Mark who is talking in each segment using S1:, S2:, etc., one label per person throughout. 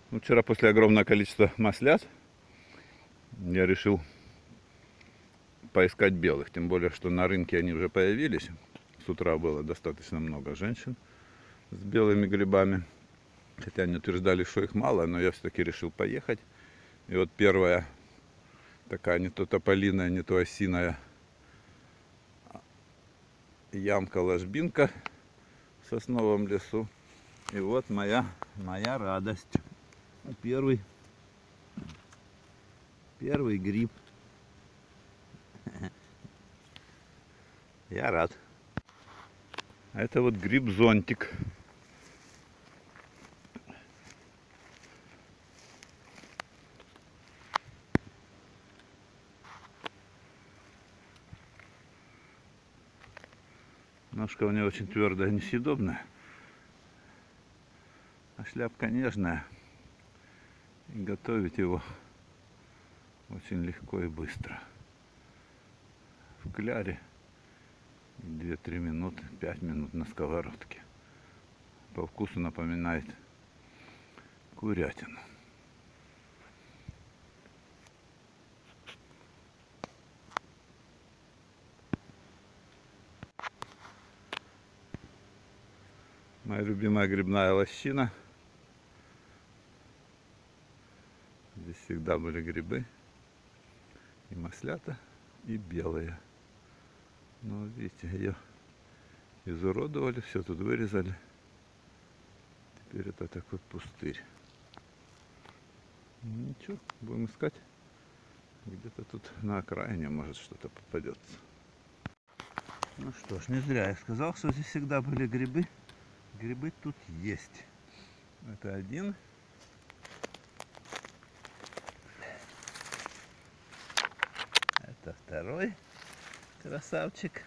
S1: Ну, вчера после огромного количества маслят я решил поискать белых. Тем более, что на рынке они уже появились. С утра было достаточно много женщин с белыми грибами. Хотя они утверждали, что их мало, но я все-таки решил поехать. И вот первая такая не то тополиная, не то осиная ямка-ложбинка в сосновом лесу. И вот моя радость. Первый гриб. Я рад. А это вот гриб-зонтик. Ножка у него очень твердая, несъедобная. А шляпка нежная. И готовить его очень легко и быстро. В кляре 2-3 минуты, 5 минут на сковородке. По вкусу напоминает курятину. Моя любимая грибная лощина. Здесь всегда были грибы. И маслята, и белые. Но видите, ее изуродовали, все тут вырезали. Теперь это такой пустырь. Ничего, будем искать. Где-то тут на окраине может что-то попадется. Ну что ж, не зря я сказал, что здесь всегда были грибы. Грибы тут есть. Это один. Это второй красавчик.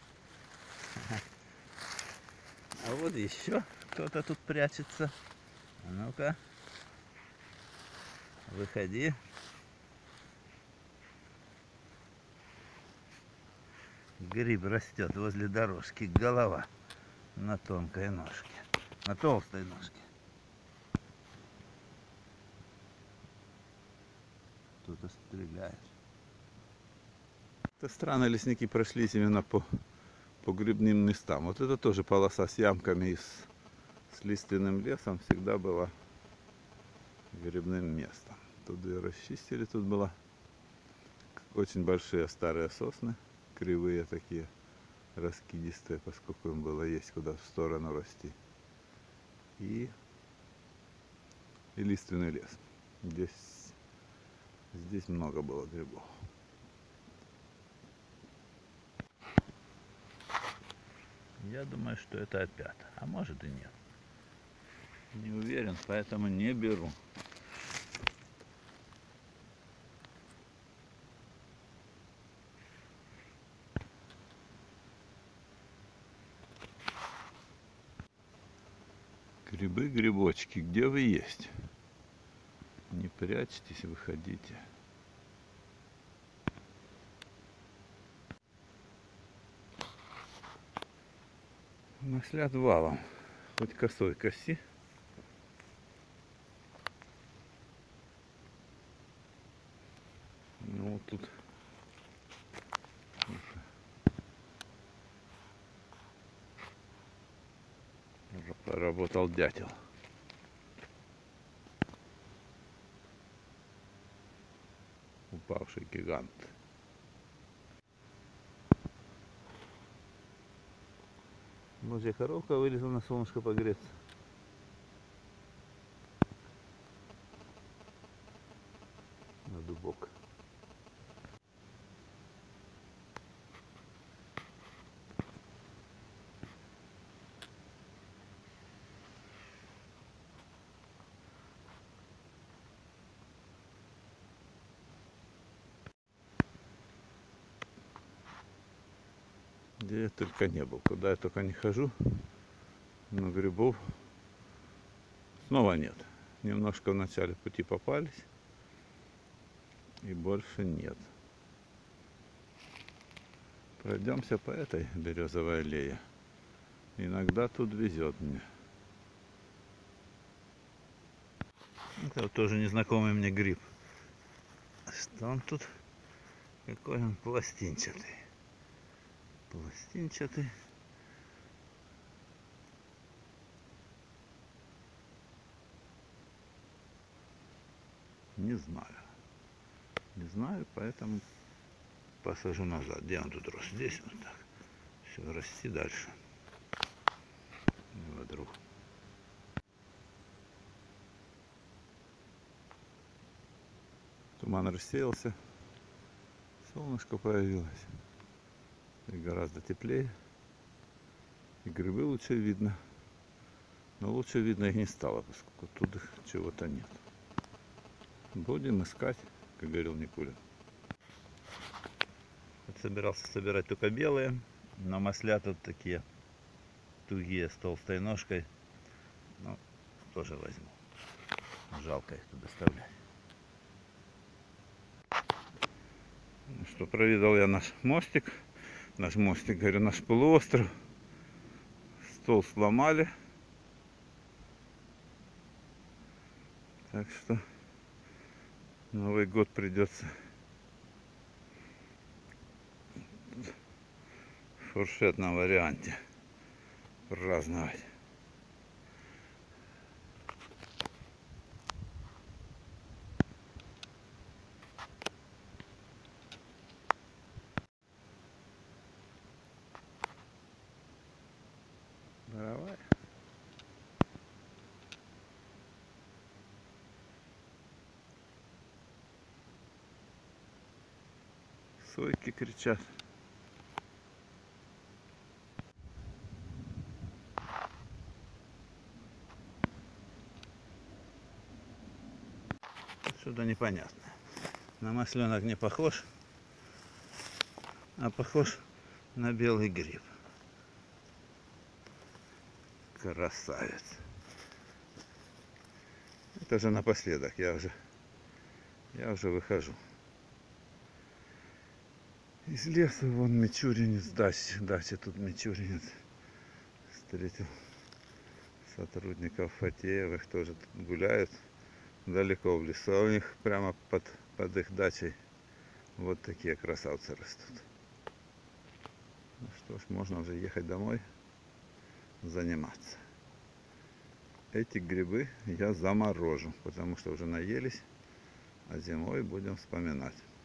S1: А вот еще кто-то тут прячется. А ну-ка, выходи. Гриб растет возле дорожки, голова на тонкой ножке, на толстой ножке. Кто-то стреляет. Это странно, лесники прошлись именно по грибным местам. Вот это тоже полоса с ямками и с лиственным лесом всегда была грибным местом. Тут ее расчистили, тут было очень большие старые сосны, кривые такие, раскидистые, поскольку им было есть куда в сторону расти. И лиственный лес. Здесь много было грибов. Я думаю, что это опята, а может и нет. Не уверен, поэтому не беру. Грибы, грибочки, где вы есть? Не прячьтесь, выходите. Маслят валом. Хоть косой коси. Ну вот тут уже поработал дятел. Упавший гигант. Божья коровка вылезла на солнышко погреться. На дубок. Где я только не был, куда я только не хожу, но грибов снова нет. Немножко в начале пути попались, и больше нет. Пройдемся по этой березовой аллее. Иногда тут везет мне. Это вот тоже незнакомый мне гриб. Что он тут? Какой он пластинчатый. Пластинчатый. Не знаю. Не знаю, поэтому посажу назад. Где он тут рос? Здесь вот так. Все, расти дальше. Вдруг. Туман рассеялся. Солнышко появилось. И гораздо теплее. И грибы лучше видно. Но лучше видно их не стало, поскольку тут их чего-то нет. Будем искать, как говорил Никулин. Вот собирался собирать только белые, но маслята тут такие тугие с толстой ножкой. Ну, тоже возьму. Жалко их тут доставлять. Ну что, провидал я наш мостик. Наш мостик, говорю, наш полуостров. Стол сломали. Так что Новый год придется в фуршетном варианте праздновать. Давай. Сойки кричат. Что-то непонятное. На масленок не похож, а похож на белый гриб. Красавец. Это же напоследок. Я уже выхожу. Из леса вон мичуринец, дача тут мичуринец. Встретил сотрудников Фатеевых, тоже тут гуляют далеко в лесу. А у них прямо под их дачей вот такие красавцы растут. Ну что ж, можно уже ехать домой заниматься. Эти грибы я заморожу, потому что уже наелись, а зимой будем вспоминать.